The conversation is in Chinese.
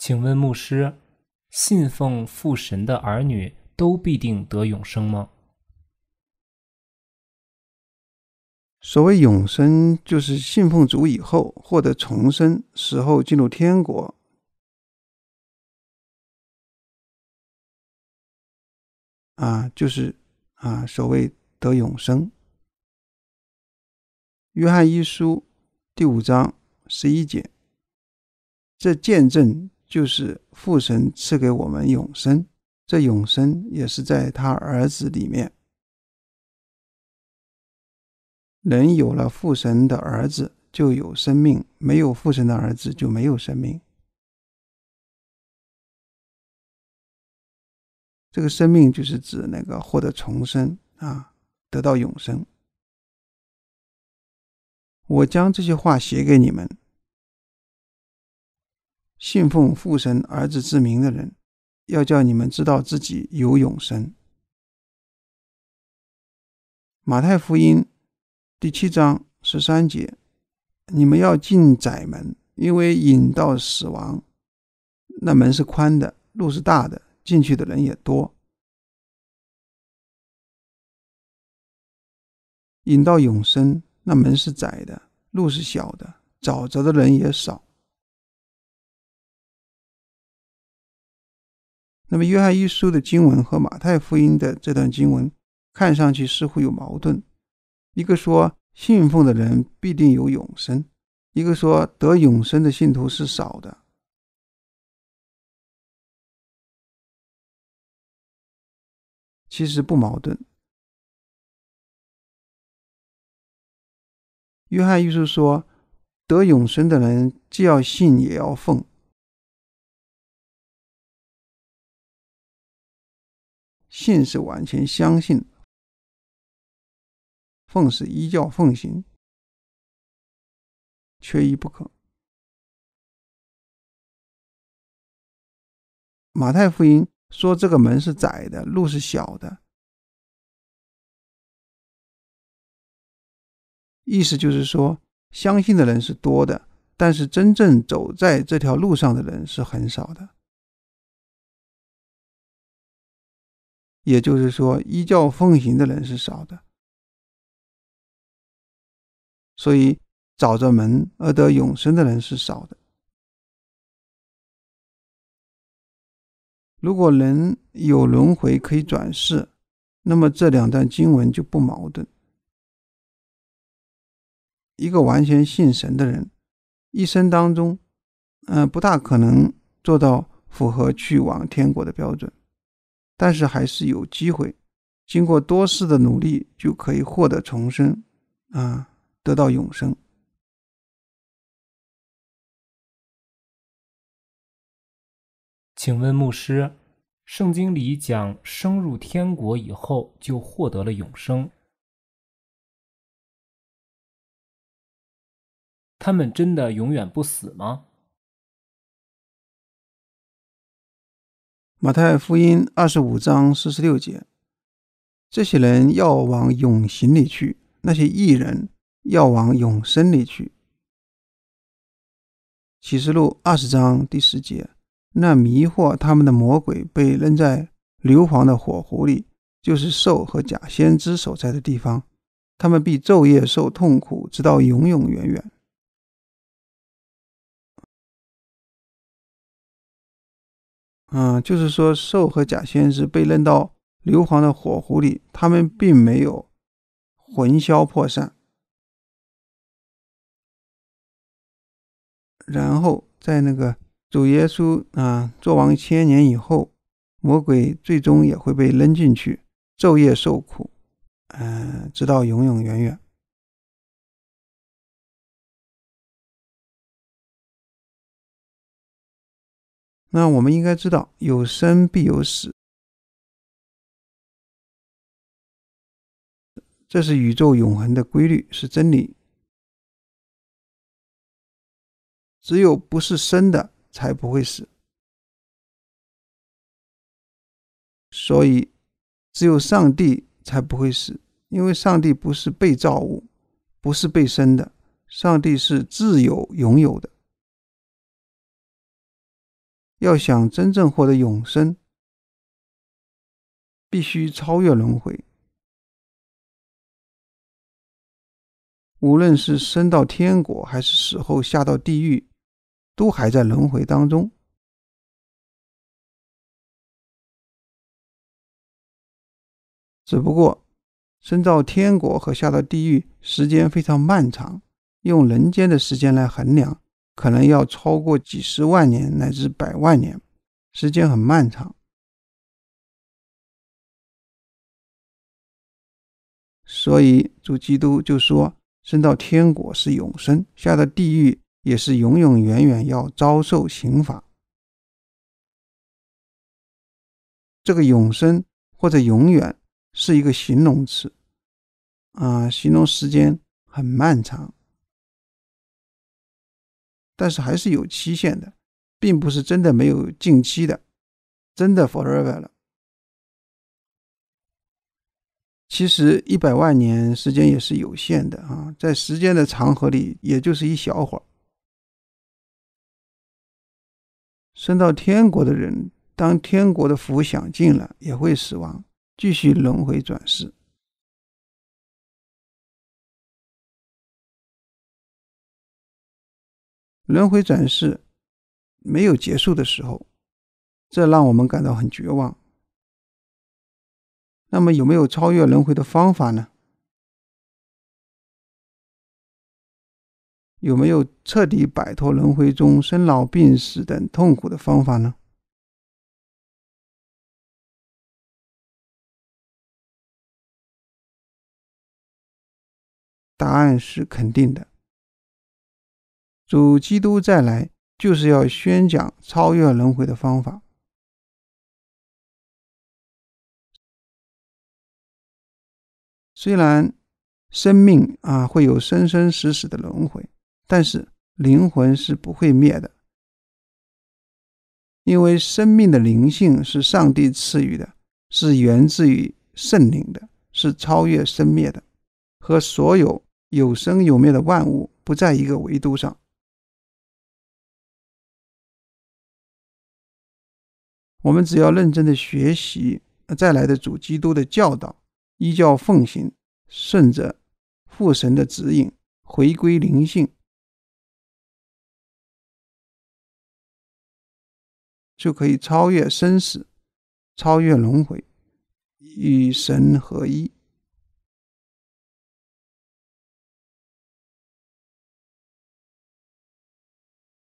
请问牧师，信奉父神的儿女都必定得永生吗？ 所谓永生，就是信奉主以后获得重生，死后进入天国。就是所谓得永生。约翰一书第5章11节，这见证就是父神赐给我们永生，这永生也是在他儿子里面。人有了父神的儿子就有生命，没有父神的儿子就没有生命。这个生命就是指那个获得重生得到永生。我将这些话写给你们，信奉父神儿子之名的人，要叫你们知道自己有永生。马太福音第7章13节，你们要进窄门，因为引到死亡，那门是宽的，路是大的，进去的人也多。引到永生，那门是窄的，路是小的，找着的人也少。那么约翰一书的经文和马太福音的这段经文看上去似乎有矛盾，一个说信奉的人必定有永生，一个说得永生的信徒是少的。其实不矛盾。约翰一书说得永生的人既要信也要奉。信是完全相信，奉是依教奉行，缺一不可。马太福音说这个门是窄的，路是小的，意思就是说相信的人是多的，但是真正走在这条路上的人是很少的。也就是说依教奉行的人是少的，所以找着门而得永生的人是少的。如果人有轮回可以转世，那么这两段经文就不矛盾。一个完全信神的人，一生当中不大可能做到符合去往天国的标准，但是还是有机会，经过多世的努力就可以获得重生得到永生。 请问牧师，圣经里讲升入天国以后就获得了永生，他们真的永远不死吗？ 马太福音25章46节，这些人要往永刑里去，那些义人要往永生里去。启示录20章第10节，那迷惑他们的魔鬼被扔在硫磺的火湖里，就是兽和假先知所在的地方，他们必昼夜受痛苦，直到永永远远。就是说兽和假先知被扔到硫磺的火湖里，他们并没有魂消魄散，然后在那个主耶稣做王1000年以后，魔鬼最终也会被扔进去，昼夜受苦，直到永永远远。那我们应该知道，有生必有死，这是宇宙永恒的规律，是真理。只有不是生的才不会死，所以只有上帝才不会死，因为上帝不是被造物，不是被生的，上帝是自有拥有的。 要想真正获得永生，必须超越轮回。无论是升到天国还是死后下到地狱，都还在轮回当中。只不过升到天国和下到地狱时间非常漫长，用人间的时间来衡量，可能要超过几十万年乃至百万年，时间很漫长。所以主基督就说，升到天国是永生，下到地狱也是永永远远要遭受刑罚。这个永生或者永远是一个形容词形容时间很漫长，但是还是有期限的，并不是真的没有尽期的，真的 forever 了。其实100万年时间也是有限的在时间的长河里也就是一小会儿。升到天国的人，当天国的福享尽了，也会死亡，继续轮回转世。轮回转世没有结束的时候，这让我们感到很绝望。那么有没有超越轮回的方法呢？有没有彻底摆脱轮回中生老病死等痛苦的方法呢？答案是肯定的。主基督再来，就是要宣讲超越轮回的方法。虽然生命会有生生死死的轮回，但是灵魂是不会灭的，因为生命的灵性是上帝赐予的，是源自于圣灵的，是超越生灭的，和所有有生有灭的万物不在一个维度上。我们只要认真的学习再来的主基督的教导，依教奉行，顺着父神的指引，回归灵性，就可以超越生死，超越轮回，与神合一。